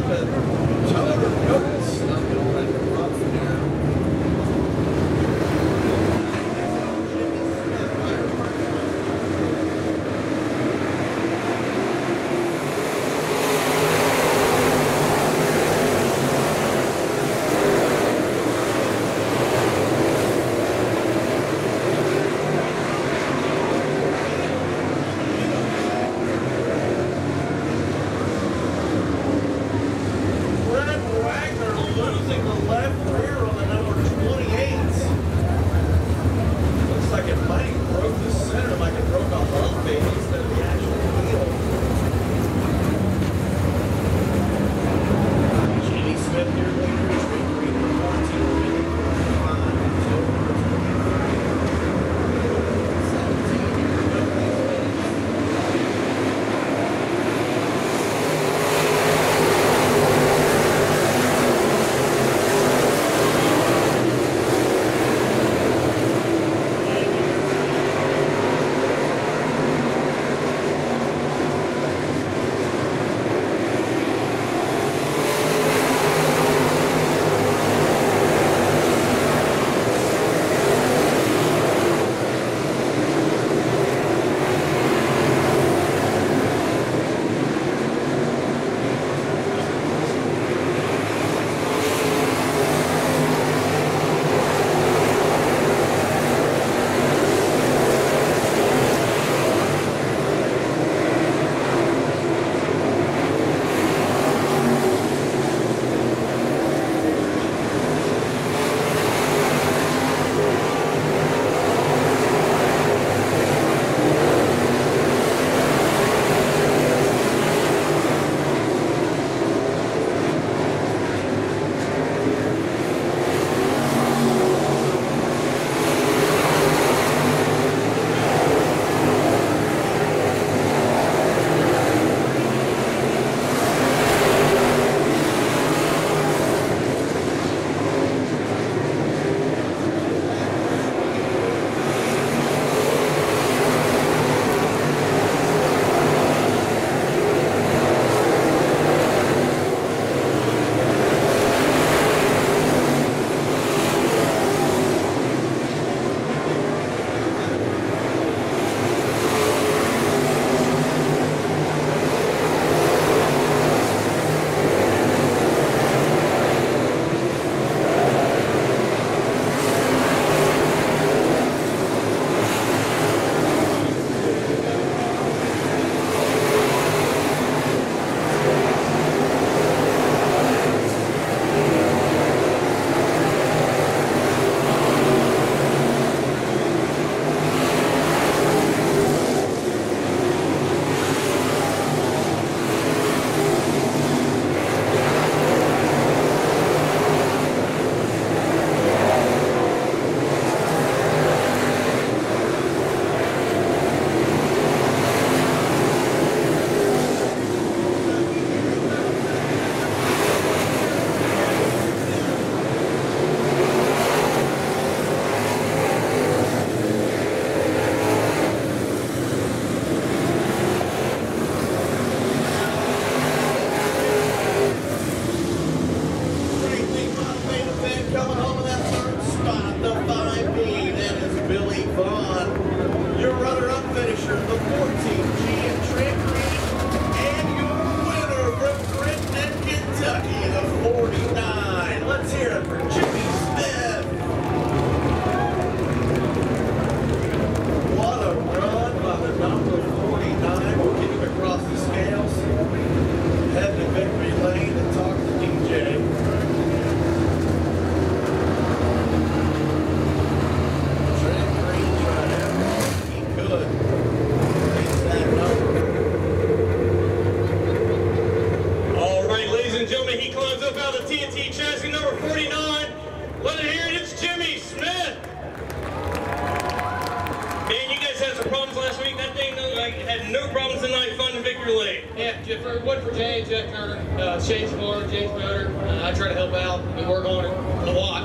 Change the motor, change the motor. I try to help out. We work on it a lot.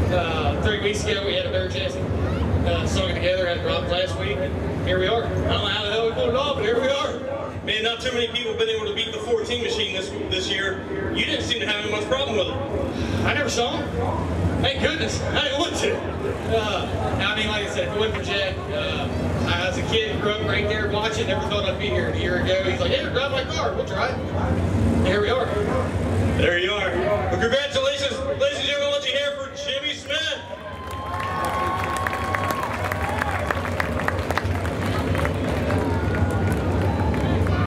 3 weeks ago, we had a bear chassis. Sung it together, had a drop last week, and here we are. I don't know how the hell we pulled it off, but here we are. Man, not too many people have been able to beat the 14 machine this year. You didn't seem to have much problem with it. I never saw him. Thank goodness. I didn't want to. I mean, like I said, if it wasn't for Jack, I was a kid, grew up right there watching, never thought I'd be here a year ago. He's like, hey, drive my car, we'll try it. And here we are. There you are. Well, congratulations.